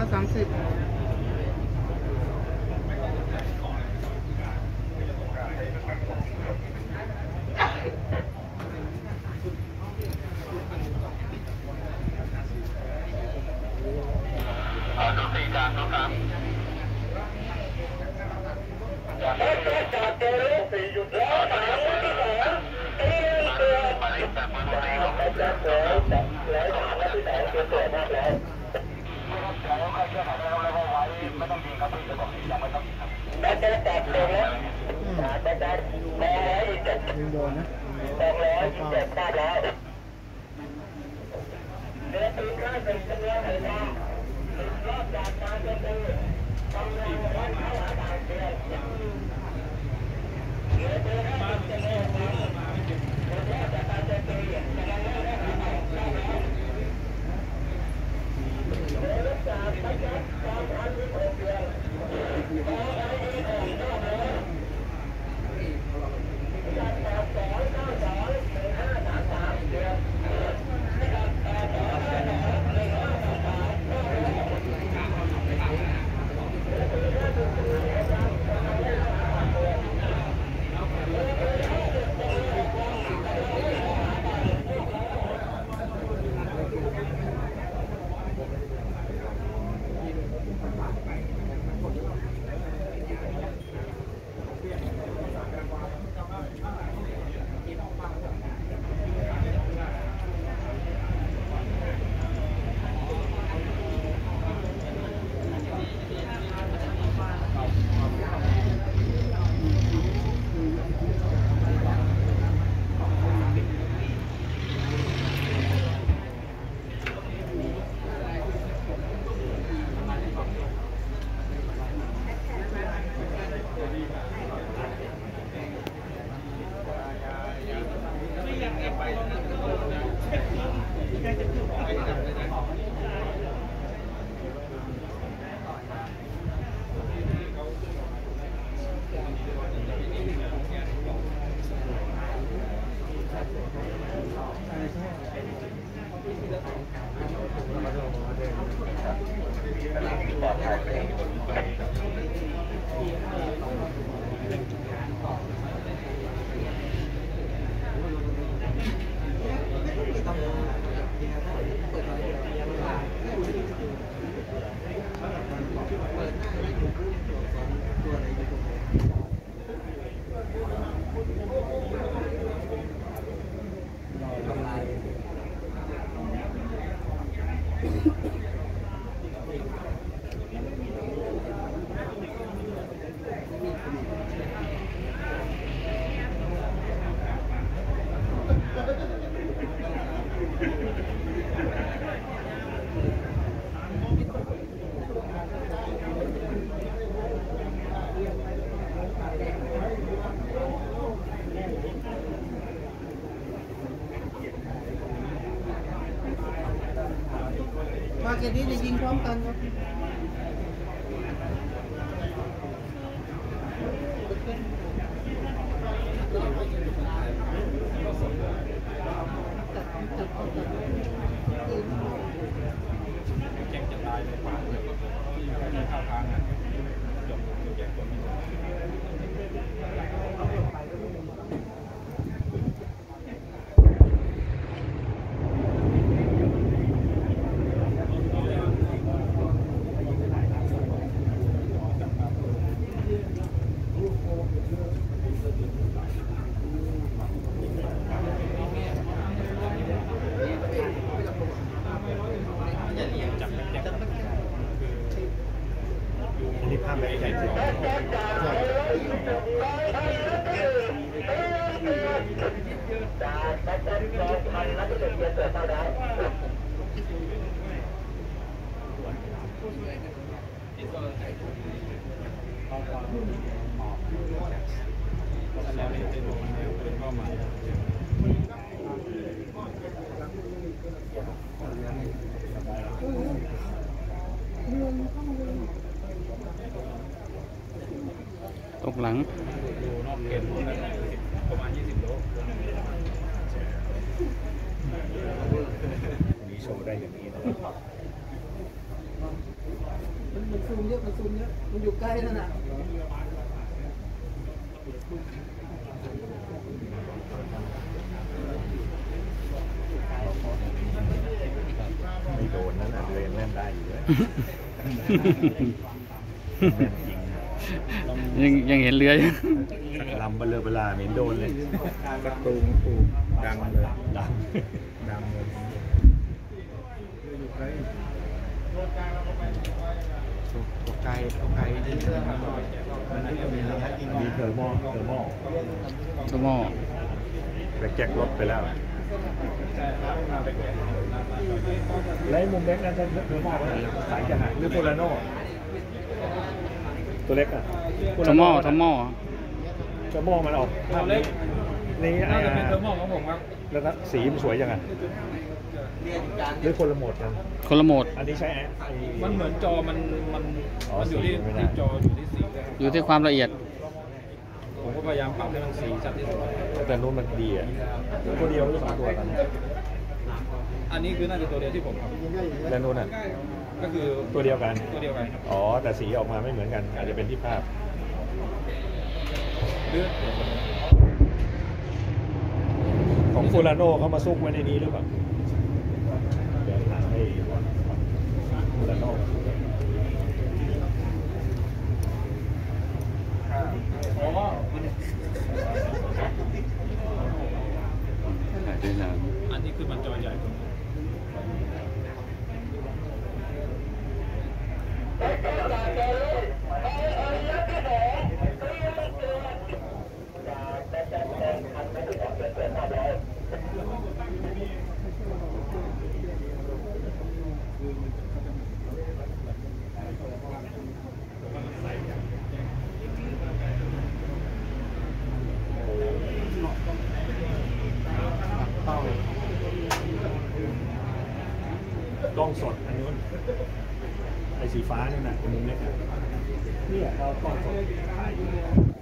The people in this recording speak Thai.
30 ยิงโดนนะมาเกนี้จะยิงพร้อมกันครับแจ้งจะตายเลยป่าเลยที่เข้าทางอ่ะจบแจ้งตัวไม่ได้นี่ภาพแบบใหญ่จริงแล้วนี่เป็นแนวเป็นเป้าหมายตกหลังดูนอกเขตประมาณ20 โลมีโชว์ได้อย่างนี้นะครับซูมเยอะมันซูมเยอะมันอยู่ใกล้นั่นน่ะไม่โดนนั่นน่ะเลยยังเล่นได้อยู่เลยแม่นจริงยังเห็นเรืออยู่ลำเบลอเวลาเหม็นโดนเลยกระตูงปูดังเลยดังเลยตัวไกลที่เรื่องมันไม่มีอะไรกินมีเทอร์โมชั่วโมงไปแจกรถไปแล้วแล้วมุมเล็กนั้นเทอร์โมสายจะหักหรือโพลาโนตัวเล็กอ่ะชั่วโมงเเทอร์โมมันออกภาพนี้นี่น่าจะเป็นเทอร์โมของผมครับแล้วก็สีมันสวยจังอ่ะหรือคนละโหมดกันคนละโหมดอันนี้ใช้มันเหมือนจอมันอ๋ออยู่ที่สีไม่ได้จออยู่ที่สีเลยครับอยู่ที่ความละเอียดผมก็พยายามปรับให้มันสีชัดที่สุดแต่นู้นมันดีอ่ะตัวเดียวหรือสองตัวกันอันนี้คือน่าจะตัวเดียวที่ผมครับแล้วนู้นอ่ะก็คือตัวเดียวกันตัวเดียวกันครับอ๋อแต่สีออกมาไม่เหมือนกัน อาจจะเป็นที่ภาพหรือของฟูลาโน่เขามาซุกไว้ในนี้หรือเปล่าเดี๋ยวถามให้ฟูลาโน่อ๋อถ่ายด้วยน้อันนี้คือมันจอใหญ่กว่านี้กล้องสดอันนู้นไอ้สีฟ้านี่นน่ะเป็นมุมเล็กอ่ะเนี่ยเรากล้องสดถ่ายอยู่